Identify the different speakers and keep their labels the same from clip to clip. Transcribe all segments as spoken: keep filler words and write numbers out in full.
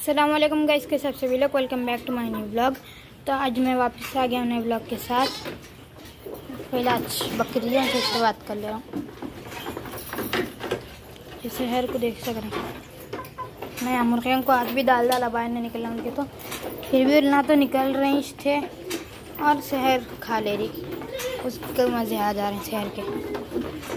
Speaker 1: अस्सलाम वालेकुम गाइस, के सबसे भी लोग welcome back to my new blog. तो आज मैं वापस आ गया नए ब्लॉग के साथ। पहले आज बकरियों से शुरुआत कर ले रहा हूँ। इस शहर को देख सक रहे हैं। मैं मुर्गियों को आज भी डाल डाला बाहर नहीं निकला उनके, तो फिर भी ना तो निकल रही थे और शहर खा ले रही। उसके मज़े आ जा रहे हैं शहर के।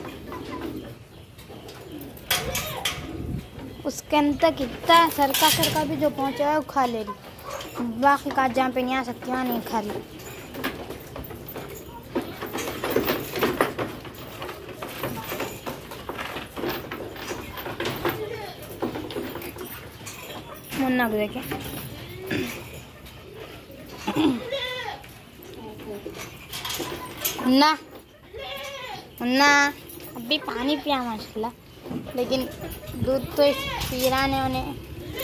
Speaker 1: उसके अंदर कितना सरका सरका भी जो पहुंचा है वो खा ले रही। बाकी का जहाँ पे नहीं आ सकती वहाँ नहीं खा रही। मुन्ना को देखे, मुन्ना मुन्ना अभी पानी पिया माशाल्लाह, लेकिन दूध तो इस पीरा ने उन्हें।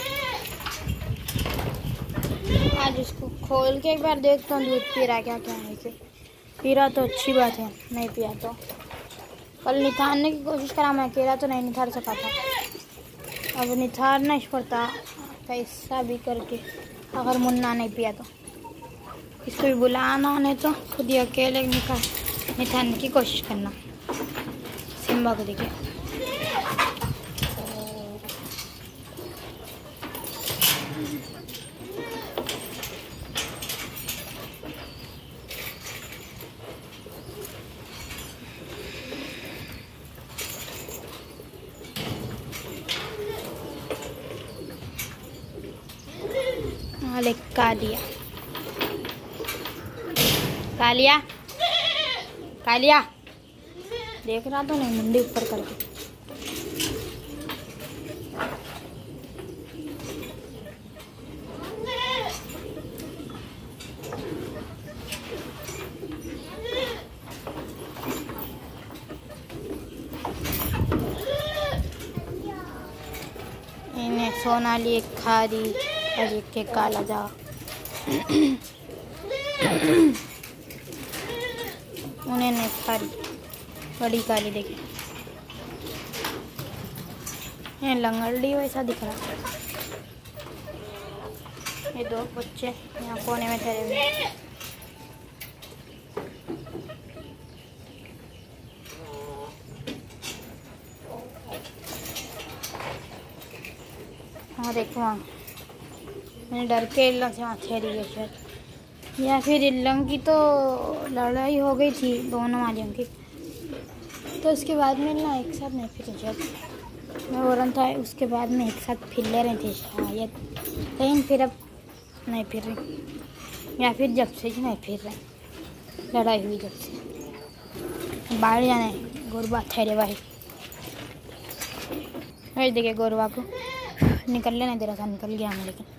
Speaker 1: आज उसको खोल के एक बार देखता हूँ दूध पी रहा क्या क्या है। इसे पीरा तो अच्छी बात है, नहीं पिया तो कल निथारने की कोशिश करा मैं, अकेला तो नहीं निथार सका था। अब निथारना ही पड़ता कैसा भी करके। अगर मुन्ना नहीं पिया तो इसको भी बुलाना, नहीं तो खुद ही अकेले निकाल निथारने की कोशिश करना। सिम्बा को देखिए, अरे कालिया कालिया कालिया देख रहा तो नहीं, मुंडी ऊपर करके। इन्हें सोनाली एक खारी और एक के काला जा। उन्हें नहीं खारी, बड़ी काली देखे। ये लंगड़ी वैसा दिख रहा है। ये दो बच्चे यहाँ कोने में ठहरे हुए। हाँ देखो, वहाँ मैंने डर के इल्लंग से वहाँ ठहरी गई शायद, या फिर इल्लंग की तो लड़ाई हो गई थी दोनों वालियों की, तो उसके बाद में ना एक साथ नहीं फिर शायद मैं बोल था। उसके बाद में एक साथ फिर ले रहे थे शायद, लेकिन फिर अब नहीं फिर रही, या फिर जब से ही नहीं फिर रहे। लड़ाई हुई जब से। बाहर जाना है गोरबा ठहरे भाई। वही देखिए गोरबा को निकलने नहीं दे रहा था, निकल गया मैं। लेकिन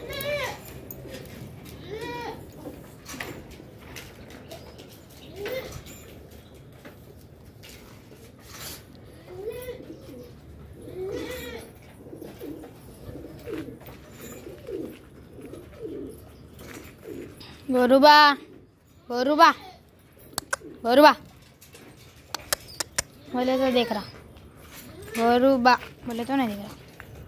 Speaker 1: गोरुबा गोरुबा गोरुबा बोले तो देख रहा, गोरुबा बोले तो नहीं देख रहा।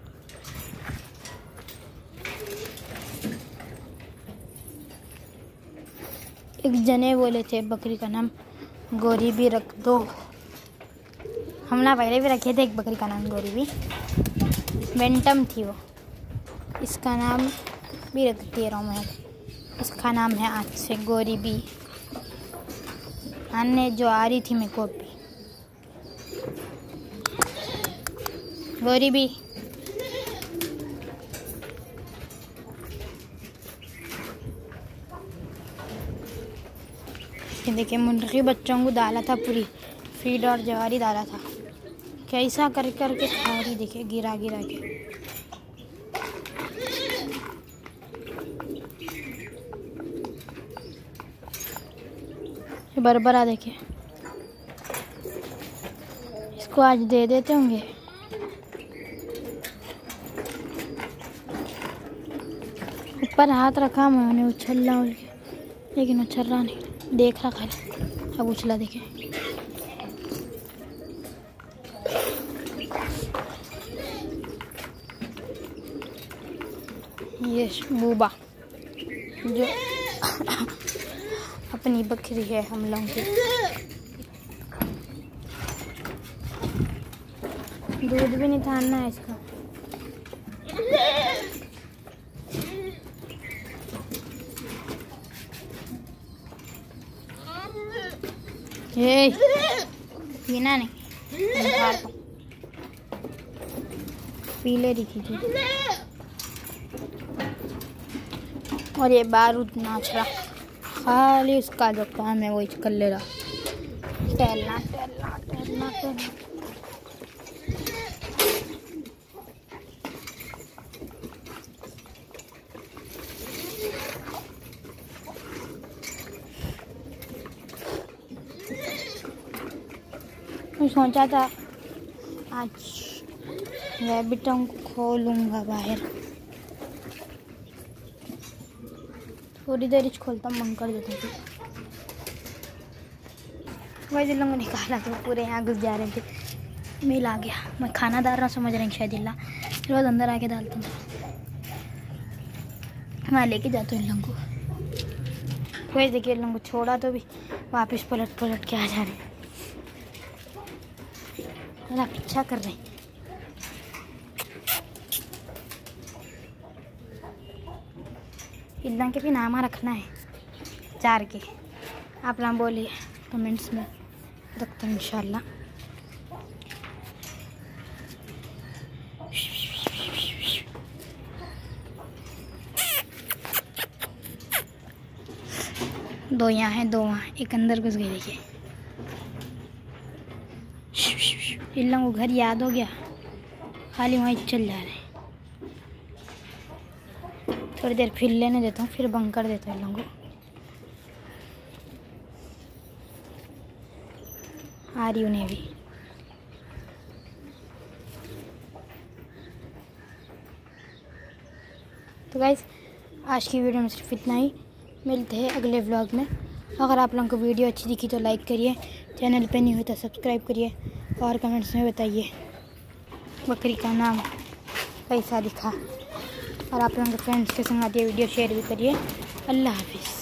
Speaker 1: एक जने बोले थे बकरी का नाम गोरी भी रख दो। हम ना पहले भी रखे थे एक बकरी का नाम गोरी भी, बेंटम थी वो। इसका नाम भी रख दे रहा हूँ मैं। इसका नाम है आज से गोरी भी। आने जो आ रही थी मेरे को भी गोरी भी। देखिए मुर्गी बच्चों को डाला था, पूरी फीड और जवारी डाला था। कैसा कर कर के खा रही, देखिए गिरा गिरा के। बरबरा देखिए, इसको आज दे देते होंगे। ऊपर हाथ रखा मैंने, उछल रहा उल के, लेकिन उछल रहा नहीं, देख रहा खाली। अब उछला देखे। ये बूबा जो अपनी बकरी है हम लोगों की, दूध भी निकालना है इसका। ये पीना नहीं, पी ले रही थी। और ये बारूद नाच रहा, खाली उसका जो काम है वही कर ले रहा, टहलना टहलना टहलना टहलना। मैं सोचा था आज रैबिटों को खोलूँगा बाहर, थोड़ी देर ही खोलता मन कर देता थी। वैसे लोगों ने निकाला तो पूरे यहाँ घुस जा रहे थे, मेल आ गया। मैं खाना डाल रहा समझ रहे हैं शायद इल्ला, रोज़ अंदर आके डालता हूँ। मैं लेके जाता हूँ इन लोगों को। वैसे देखिए इन लोगों को छोड़ा तो भी वापस पलट पलट के आ जा रहे हैं, मेरा पीछा कर रहे हैं। इल्ला के भी नामा रखना है चार के, आप लोग बोलिए कमेंट्स में, रखते हैं इंशाल्लाह। दो यहाँ हैं, दो वहाँ, एक अंदर घुस गई। देखिए इल्ला को घर याद हो गया, खाली वहीं चल जा रहे हैं। थोड़ी देर फिर लेने देता हूँ, फिर बंद कर देता हूँ इन लोगों को। आ रही उन्हें भी। तो गाइस आज की वीडियो में सिर्फ इतना ही, मिलते हैं अगले व्लॉग में। अगर आप लोगों को वीडियो अच्छी दिखी तो लाइक करिए, चैनल पे नहीं हुई तो सब्सक्राइब करिए, और कमेंट्स में बताइए बकरी का नाम कैसा दिखा। और आप लोगों के फ्रेंड्स के संग ये वीडियो शेयर भी करिए। अल्लाह हाफिज़।